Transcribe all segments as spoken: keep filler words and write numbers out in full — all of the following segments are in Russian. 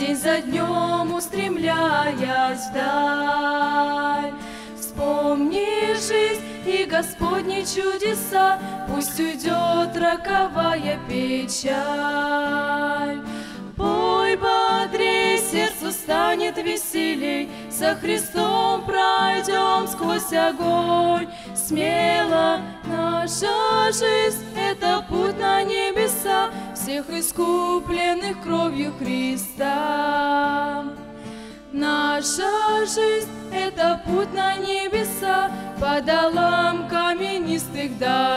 день за днем устремляясь вдаль. Вспомни жизнь и Господни чудеса, пусть уйдет роковая печаль. Пой бодрей, сердцу станет веселей, со Христом пройдем сквозь огонь. Смело наша жизнь — это путь на небеса, всех искупленных кровью Христа. Наша жизнь — это путь на небеса, по долам каменистых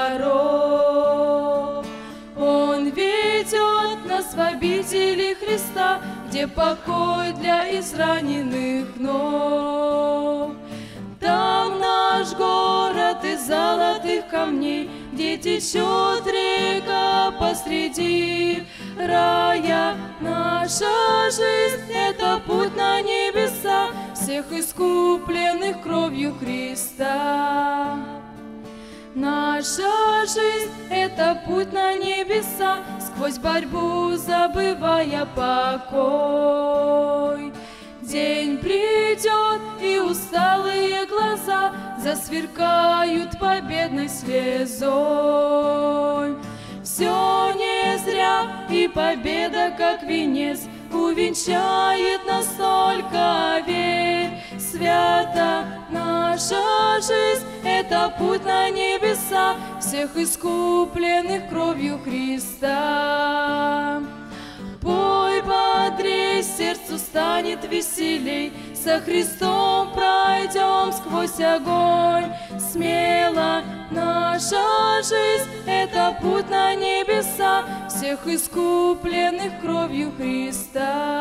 дорог. Он ведет нас в обители Христа, где покой для израненных ног. Там наш город из золотых камней, где течет река посреди рая. Наша жизнь — это путь на небеса, всех искупленных кровью Христа. Наша жизнь — это путь на небеса, сквозь борьбу забывая покой. День придет, и усталые глаза засверкают победной слезой. Все не зря, и победа, как венец, увенчает нас только верь. Свята наша жизнь — это путь на небеса, всех искупленных кровью Христа. Пой бодрей, сердцу станет веселей, со Христом пройдем сквозь огонь. Смело наша жизнь — это путь на небеса, всех искупленных кровью Христа.